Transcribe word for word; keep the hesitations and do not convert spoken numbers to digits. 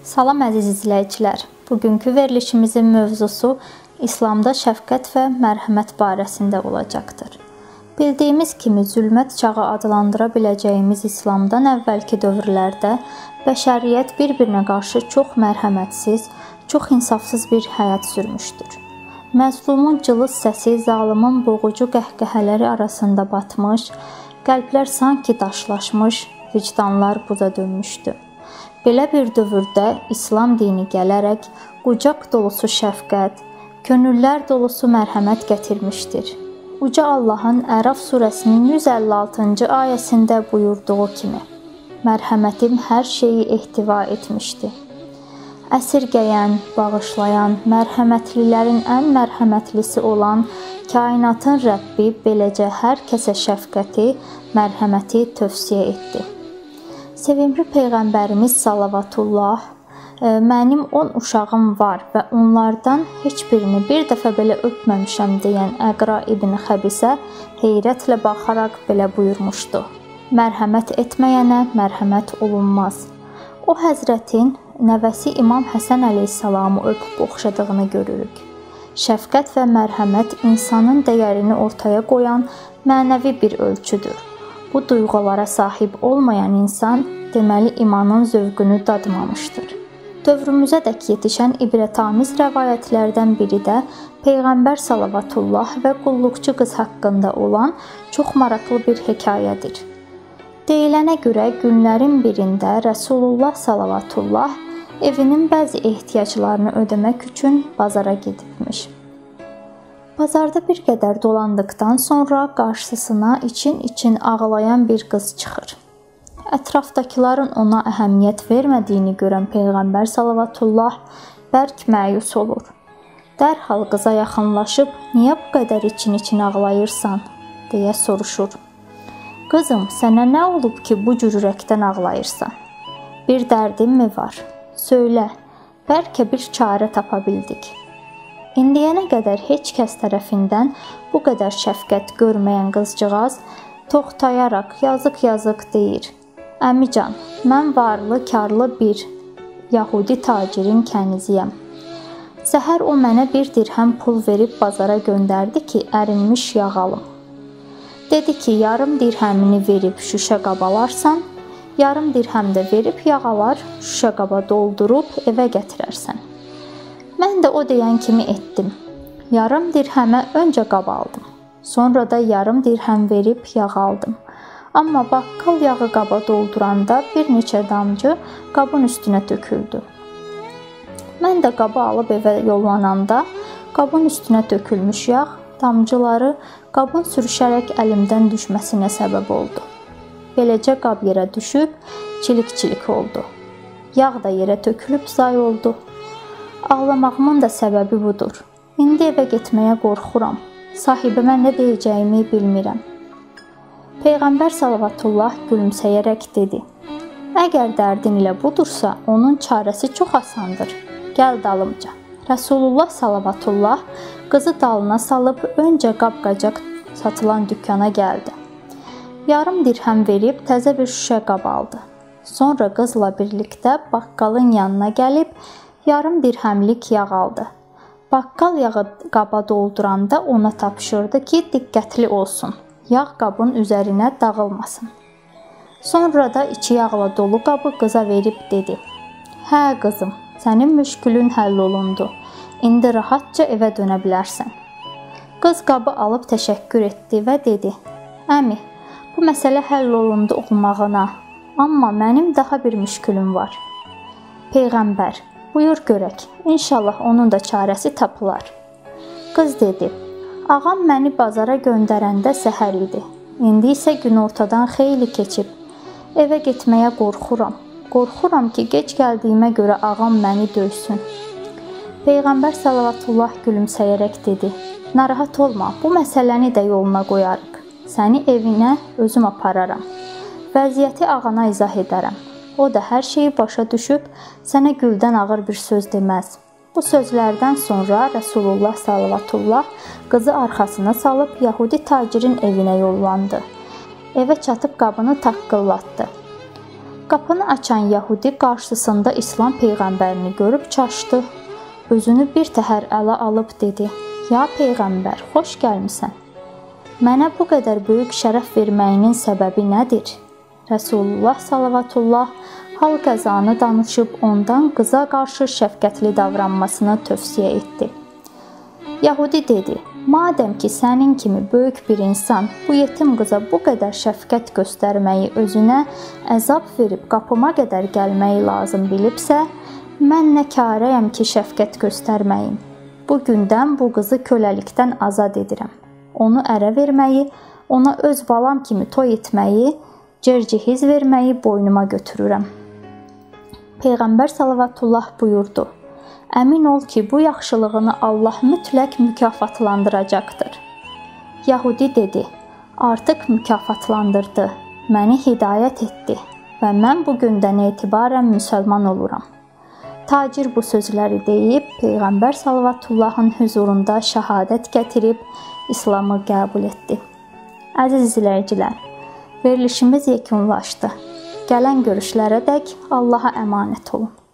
Salam əziz izləyicilər. Bugünkü verilişimizin mövzusu İslamda şəfqət və mərhəmət barəsində olacaqdır. Bildiyimiz kimi zülmət çağı adlandıra biləcəyimiz İslamdan əvvəlki dövrlərdə bəşəriyyət bir-birinə qarşı çox mərhəmətsiz, çox insafsız bir həyat sürmüşdür. Məzlumun cılız səsi zalimin boğucu qəhqəhələri arasında batmış, qəlblər sanki daşlaşmış, vicdanlar buza dönmüşdü. Belə bir dövrdə İslam dini gələrək qucaq dolusu şəfqət, könüllər dolusu mərhəmət gətirmişdir. Uca Allahın Əraf surəsinin yüz əlli altıncı ayəsində buyurduğu kimi: Mərhəmətim hər şeyi ehtiva etmişdi. Əsirgəyən, bağışlayan, mərhəmətlilərin ən mərhəmətlisi olan kainatın Rəbbi beləcə hər kəsə şəfqəti, mərhəməti tövsiyə etdi. Sevimli Peyğəmbərimiz salavatullah, mənim on uşağım var və onlardan heç birini bir dəfə belə öpməmişəm deyən Əqra ibn Xəbisə heyrətlə baxaraq belə buyurmuşdu: Mərhəmət etməyənə mərhəmət olunmaz. O həzrətin nəvəsi İmam Həsən əleyhissalamı öpüb oxşadığını görürük. Şəfqət və mərhəmət insanın dəyərini ortaya qoyan mənəvi bir ölçüdür. Bu duyğulara sahib olmayan insan deməli imanın zövqünü dadmamışdır. Dövrümüzə dək yetişən ibrətamiz rəvayətlərdən biri də Peyğəmbər salavatullah və qulluqçu qız haqqında olan çox maraqlı bir hekayədir. Deyilənə görə günlərin birində Rəsulullah salavatullah evinin bəzi ehtiyaclarını ödəmək üçün bazara gedibmiş. Bazarda bir qədər dolandıqdan sonra qarşısına için-için ağlayan bir qız çıxır. Ətrafdakıların ona əhəmiyyət vermədiyini görən Peyğəmbər salavatullah bərk məyus olur. Dərhal qıza yaxınlaşıb, niyə bu qədər için-için ağlayırsan, deyə soruşur. Qızım, sənə nə olub ki, bu cür ürəkdən ağlayırsan? Bir dərdin mi var? Söylə, bəlkə bir çarə tapa bildik. İndiyənə qədər heç kəs tərəfindən bu qədər şəfqət görməyən qızcığaz toxtayaraq yazıq-yazıq deyir: Əmican, mən varlı, karlı bir Yahudi tacirin kəniziyəm. Səhər o mənə bir dirhəm pul verib bazara göndərdi ki, ərinmiş yağ alım. Dedi ki, yarım dirhəmini verib şüşə qabalarsan, yarım dirhəm də verib yağ alar, şüşə qaba doldurub evə gətirərsən. Mən də o deyən kimi etdim. Yarım dirhəmə öncə qab aldım. Sonra da yarım dirhəm verib yağ aldım. Amma baqqal yağı qaba dolduranda bir neçə damcı qabın üstünə töküldü. Mən də qabı alıb evə yollananda qabın üstünə tökülmüş yağ damcıları qabın sürüşərək əlimdən düşməsinə səbəb oldu. Beləcə qab yerə düşüb çilik-çilik oldu. Yağ da yerə tökülüb zay oldu. Ağlamağımın da səbəbi budur. İndi evə getməyə qorxuram. Sahibimə nə deyəcəyimi bilmirəm. Peyğəmbər salavatullah gülümsəyərək dedi: Əgər dərdin ilə budursa, onun çarəsi çox asandır. Gəl dalımca. Rəsulullah salavatullah qızı dalına salıb öncə qab-qacaq satılan dükkana gəldi. Yarım dirhəm verib təzə bir şüşə qab aldı. Sonra qızla birlikdə baqqalın yanına gəlib yarım dirhəmlik yağ aldı. Baqqal yağı qaba dolduranda ona tapşırdı ki, diqqətli olsun, yağ qabın üzərinə dağılmasın. Sonra da içi yağla dolu qabı qıza verib dedi: Hə qızım, sənin müşkülün həll olundu. İndi rahatca evə dönə bilərsən. Qız qabı alıb təşəkkür etdi və dedi: Əmi, bu məsələ həll olundu olmağına, amma mənim daha bir müşkülüm var. Peyğəmbər, buyur görək, inşallah onun da çarəsi tapılar. Qız dedi: Ağam məni bazara göndərəndə səhər idi. İndi isə günortadan xeyli keçib. Evə getməyə qorxuram. Qorxuram ki, gec gəldiyimə görə ağam məni döysün. Peyğəmbər salavatullah gülümsəyərək dedi: Narahat olma, bu məsələni də yoluna qoyarıq. Səni evinə özüm apararam. Vəziyyəti ağana izah edərəm. O da hər şeyi başa düşüb, sənə güldən ağır bir söz deməz. Bu sözlərdən sonra Rəsulullah salavatullah qızı arxasına salıb Yahudi tacirin evinə yollandı. Evə çatıb qabını taqqıllatdı. Qapını açan Yəhudi qarşısında İslam peyğəmbərini görüb çaşdı. Özünü bir təhər ələ alıb dedi: "Ya peyğəmbər, xoş gəlmisən. Mənə bu qədər böyük şərəf verməyinin səbəbi nədir?" Rəsulullah sallallahu hal qəzanı danışıb ondan qıza qarşı şəfqətli davranmasını tövsiyə etdi. Yəhudi dedi: "Madəm ki sənin kimi böyük bir insan bu yetim qıza bu qədər şəfqət göstərməyi, özünə əzab verib qapıma qədər gəlməyi lazım bilibsə, mən nə karəyəm ki şəfqət göstərməyim. Bu gündən bu qızı köləlikdən azad edirəm. Onu ərə verməyi, ona öz balam kimi toy etməyi, cercihiz verməyi boynuma götürürəm." Peyğəmbər sallallahu buyurdu: "Əmin ol ki, bu yaxşılığını Allah mütləq mükafatlandıracaqdır." Yəhudi dedi: "Artıq mükafatlandırdı, məni hidayət etdi və mən bu gündən etibarən müsəlman oluram." Tacir bu sözləri deyib Peyğəmbər sallallahu huzurunda şəhadət gətirib İslamı qəbul etdi. Əziz izləyicilər, verilişimiz yekunlaşdı. Gələn görüşlərədək Allaha əmanət olun.